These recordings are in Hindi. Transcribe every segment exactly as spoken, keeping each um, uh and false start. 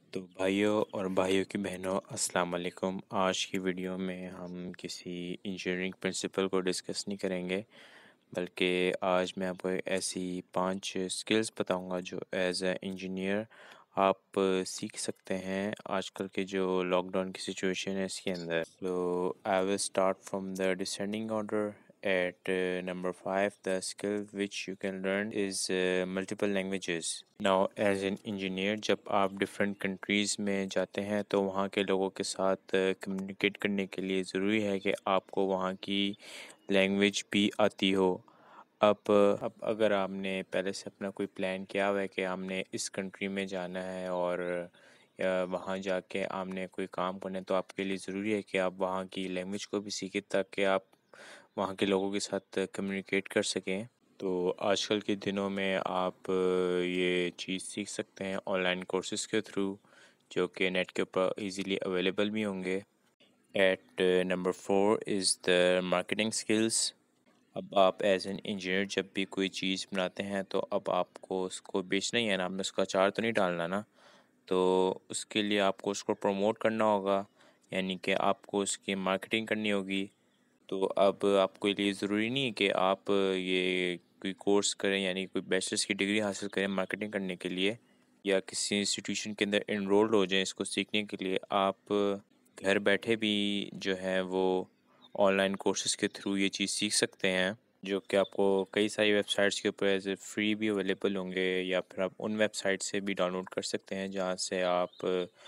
तो भाइयों और भाइयों की बहनों, अस्सलाम वालेकुम। आज की वीडियो में हम किसी इंजीनियरिंग प्रिंसिपल को डिस्कस नहीं करेंगे, बल्कि आज मैं आपको ऐसी पांच स्किल्स बताऊंगा जो एज ए इंजीनियर आप सीख सकते हैं आजकल के जो लॉकडाउन की सिचुएशन है इसके अंदर। तो I will start from the descending order. At uh, number five, the skill which you can learn is uh, multiple languages. Now, as an engineer, जब आप different countries में जाते हैं तो वहाँ के लोगों के साथ कम्युनिकेट uh, करने के लिए ज़रूरी है कि आपको वहाँ की लैंग्वेज भी आती हो। अब अब अगर आपने पहले से अपना कोई प्लान किया हुआ है कि आपने इस कंट्री में जाना है और या वहाँ जाके आपने कोई काम करना है, तो आपके लिए ज़रूरी है कि आप वहाँ की लैंग्वेज को भी सीखें ताकि आप वहाँ के लोगों के साथ कम्युनिकेट कर सकें। तो आजकल के दिनों में आप ये चीज़ सीख सकते हैं ऑनलाइन कोर्सेज़ के थ्रू, जो कि नेट के ऊपर इजीली अवेलेबल भी होंगे। At number four is the marketing skills. अब आप एज एन इंजीनियर जब भी कोई चीज़ बनाते हैं तो अब आपको उसको बेचना ही है ना, आपने उसका अचार तो नहीं डालना ना। तो उसके लिए आपको उसको प्रमोट करना होगा, यानी कि आपको उसकी मार्केटिंग करनी होगी। तो अब आपको लिए ज़रूरी नहीं है कि आप ये कोई कोर्स करें, यानी कोई बैचलर्स की डिग्री हासिल करें मार्केटिंग करने के लिए, या किसी इंस्टीट्यूशन के अंदर इनरोल्ड हो जाएं इसको सीखने के लिए। आप घर बैठे भी जो है वो ऑनलाइन कोर्सेज़ के थ्रू ये चीज़ सीख सकते हैं, जो कि आपको कई सारी वेबसाइट्स के ऊपर एज ए फ्री भी अवेलेबल होंगे, या फिर आप उन वेबसाइट से भी डाउनलोड कर सकते हैं जहाँ से आप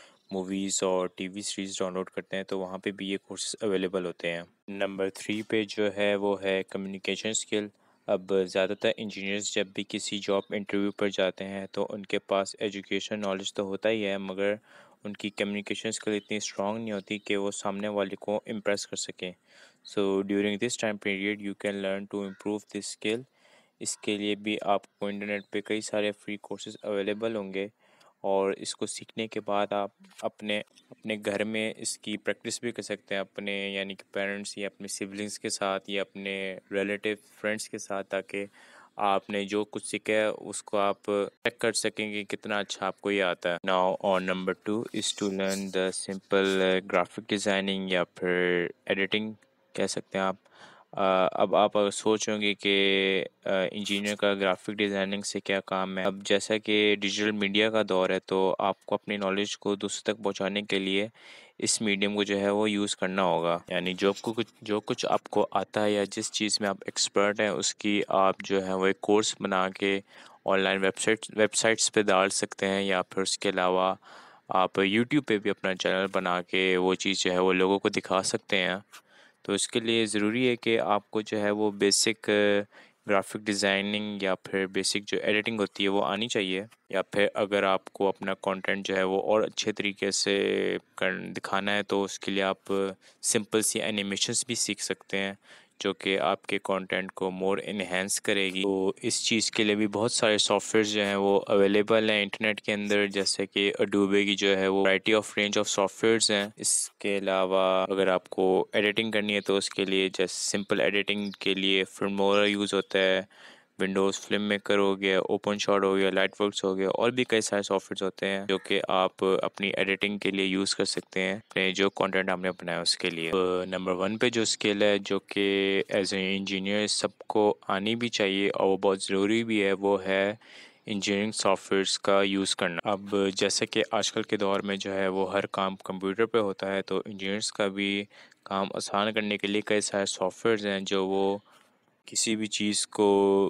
मूवीज़ और टीवी सीरीज़ डाउनलोड करते हैं, तो वहाँ पे भी ये कोर्सेज अवेलेबल होते हैं। नंबर थ्री पे जो है वो है कम्युनिकेशन स्किल। अब ज़्यादातर इंजीनियर्स जब भी किसी जॉब इंटरव्यू पर जाते हैं तो उनके पास एजुकेशन नॉलेज तो होता ही है, मगर उनकी कम्युनिकेशन स्किल इतनी स्ट्रांग नहीं होती कि वो सामने वाले को इम्प्रेस कर सकें। So during this time period you can learn to improve this skill. इसके लिए भी आपको इंटरनेट पे कई सारे फ्री कोर्सेज अवेलेबल होंगे, और इसको सीखने के बाद आप अपने अपने घर में इसकी प्रैक्टिस भी कर सकते हैं, अपने यानी कि पेरेंट्स या अपने सिबलिंग्स के साथ या अपने रिलेटिव फ्रेंड्स के साथ, ताकि आपने जो कुछ सीखा है उसको आप चेक कर सकेंगे कितना अच्छा आपको ये आता है। Now on number two is to learn the simple graphic designing या फिर एडिटिंग कह सकते हैं आप। अ, अब आप अगर सोच होंगे कि इंजीनियर का ग्राफिक डिज़ाइनिंग से क्या काम है। अब जैसा कि डिजिटल मीडिया का दौर है, तो आपको अपनी नॉलेज को दूसरों तक पहुंचाने के लिए इस मीडियम को जो है वो यूज़ करना होगा। यानी जो आपको कुछ जो कुछ आपको आता है या जिस चीज़ में आप एक्सपर्ट हैं उसकी आप जो है वो एक कोर्स बना के ऑनलाइन वेबसाइट वेबसाइट्स पे डाल सकते हैं, या फिर उसके अलावा आप यूट्यूब पे भी अपना चैनल बना के वो चीज़ जो है वो लोगों को दिखा सकते हैं। तो इसके लिए ज़रूरी है कि आपको जो है वो बेसिक ग्राफिक डिज़ाइनिंग या फिर बेसिक जो एडिटिंग होती है वो आनी चाहिए, या फिर अगर आपको अपना कंटेंट जो है वो और अच्छे तरीके से कर दिखाना है तो उसके लिए आप सिंपल सी एनिमेशंस भी सीख सकते हैं, जो कि आपके कंटेंट को मोर इन्हेंस करेगी। तो इस चीज़ के लिए भी बहुत सारे सॉफ्टवेयर जो हैं वो अवेलेबल हैं इंटरनेट के अंदर, जैसे कि अडोबे की जो है वो variety of range of softwares हैं। इसके अलावा अगर आपको एडिटिंग करनी है तो उसके लिए जैसे सिंपल एडिटिंग के लिए फिल्मोरा यूज़ होता है, विंडोज़ फिल्म मेकर हो गया, ओपन शॉट हो गया, लाइटवर्क्स हो गया, और भी कई सारे सॉफ्टवेयर होते हैं जो कि आप अपनी एडिटिंग के लिए यूज़ कर सकते हैं अपने जो कंटेंट आपने बनाया उसके लिए। नंबर वन पे जो स्किल है जो कि एज ए इंजीनियर सबको आनी भी चाहिए और वो बहुत ज़रूरी भी है, वो है इंजीनियरिंग सॉफ्टवेयर्स का यूज़ करना। अब जैसे कि आजकल के दौर में जो है वो हर काम कंप्यूटर पे होता है, तो इंजीनियर्स का भी काम आसान करने के लिए कई सारे सॉफ्टवेयर्स हैं जो वो किसी भी चीज़ को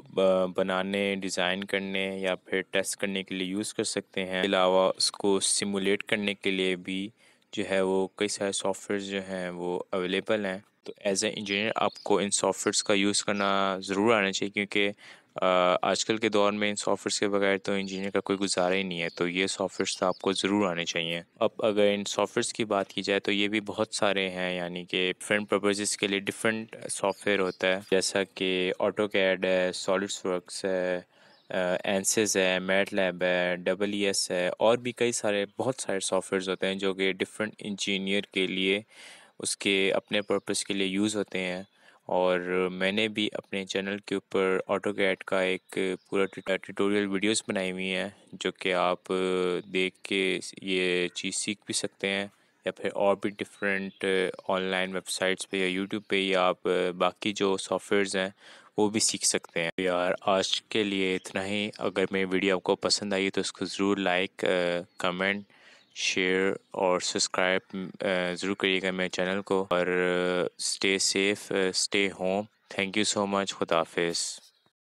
बनाने, डिज़ाइन करने या फिर टेस्ट करने के लिए यूज़ कर सकते हैं। इसके अलावा उसको सिमुलेट करने के लिए भी जो है वो कई सारे सॉफ्टवेयर जो हैं वो अवेलेबल हैं। तो एज ए इंजीनियर आपको इन सॉफ्टवेयर्स का यूज़ करना ज़रूर आना चाहिए, क्योंकि आजकल के दौर में इन सॉफ्टवेयर्स के बगैर तो इंजीनियर का कोई गुजारा ही नहीं है। तो ये सॉफ्टवेयर्स तो आपको ज़रूर आने चाहिए। अब अगर इन सॉफ्टवेयर्स की बात की जाए तो ये भी बहुत सारे हैं, यानी कि डिफरेंट पर्पजेज़ के लिए डिफरेंट सॉफ्टवेयर होता है, जैसा कि ऑटो कैड है, सॉलिड्सवर्क्स है, एनसिस है, मैट लैब है, डबल ई एस है, और भी कई सारे बहुत सारे सॉफ्टवेयर्स होते हैं जो कि डिफरेंट इंजीनियर के लिए उसके अपने पर्पस के लिए यूज़ होते हैं। और मैंने भी अपने चैनल के ऊपर ऑटोकैड का एक पूरा ट्यूटोरियल वीडियोस बनाई हुई हैं जो कि आप देख के ये चीज़ सीख भी सकते हैं, या फिर और भी डिफरेंट ऑनलाइन वेबसाइट्स पे या यूट्यूब पे या आप बाकी जो सॉफ्टवेयर्स हैं वो भी सीख सकते हैं। यार आज के लिए इतना ही। अगर मेरी वीडियो आपको पसंद आई तो इसको ज़रूर लाइक, कमेंट, शेयर और सब्सक्राइब ज़रूर करिएगा मेरे चैनल को। और stay safe, stay home. Thank you so much. खुदा हाफिज़।